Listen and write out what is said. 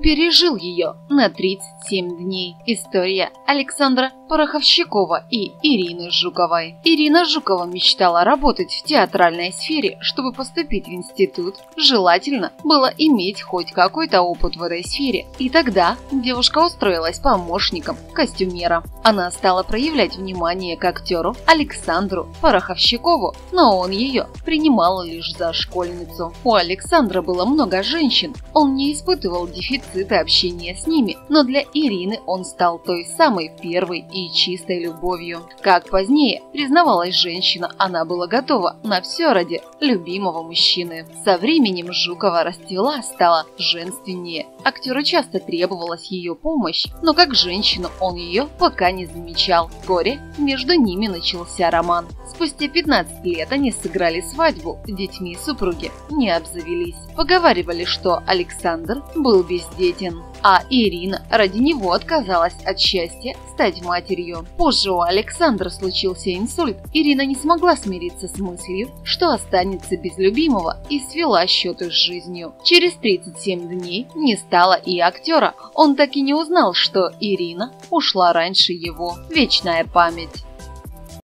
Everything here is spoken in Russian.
пережил ее на 37 дней. История Александра Пороховщикова и Ирины Жуковой. Ирина Жукова мечтала работать в театральной сфере. Чтобы поступить в институт, желательно было иметь хоть какой-то опыт в этой сфере. И тогда девушка устроилась помощником костюмера. Она стала проявлять внимание к актеру Александру Пороховщикову, но он ее принимал лишь за школьницу. У Александра было много женщин, он не испытывал дефицита общения с ними, но для Ирины он стал той самой первой и чистой любовью. Как позднее признавалась женщина, она была готова на все ради любимого мужчины. Со временем Жукова расцвела, стала женственнее. Актеру часто требовалась ее помощь, но как женщину он ее пока не замечал. Вскоре между ними начался роман. Спустя 15 лет они сыграли свадьбу, детьми супруги не обзавелись. Поговаривали, что Александр был бездетен, а Ирина ради него отказалась от счастья стать матерью. Позже у Александра случился инсульт. Ирина не смогла смириться с мыслью, что останется без любимого, и свела счеты с жизнью. Через 37 дней не стало и актера. Он так и не узнал, что Ирина ушла раньше его. Вечная память.